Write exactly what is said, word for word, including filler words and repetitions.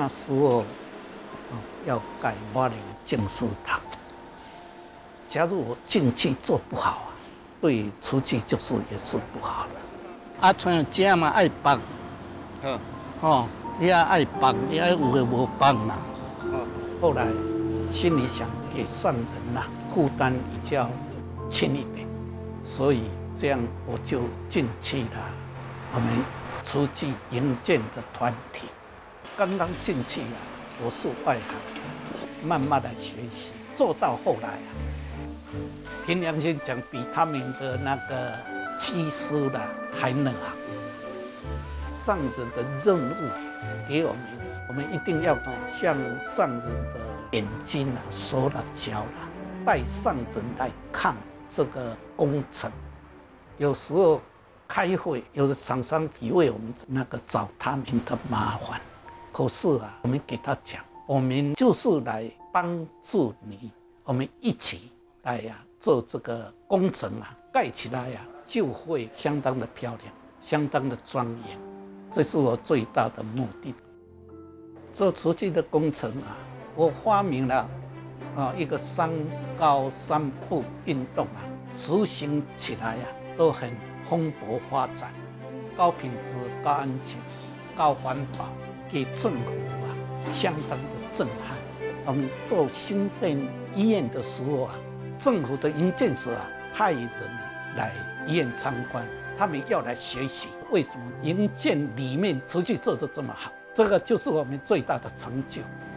那时候，哦，要盖花莲净思堂。假如我进去做不好啊，对出去就是也是不好的。啊，像这嘛爱帮，嗯，哦，你要爱帮，你要有的无帮嘛。哦，后来心里想，给上人呐、啊，负担比较轻一点，所以这样我就进去了我们慈济营建的团体。刚刚进去啊，我是外行，慢慢来学习，做到后来啊，凭良心讲，比他们的那个技师啦还能好。上人的任务给我们，我们一定要向上人的眼睛啊、手啦、脚啦，带上人来看这个工程。有时候开会，有的厂商以为我们那个找他们的麻烦。可是啊，我们给他讲，我们就是来帮助你，我们一起来呀、啊、做这个工程啊，盖起来呀、啊、就会相当的漂亮，相当的庄严，这是我最大的目的。做慈济的工程啊，我发明了啊一个三高三不运动啊，实行起来啊都很蓬勃发展，高品质、高安全、高环保。给政府啊相当的震撼。我们做新店医院的时候啊，政府的营建署啊派人来医院参观，他们要来学习为什么营建里面出去做得这么好，这个就是我们最大的成就。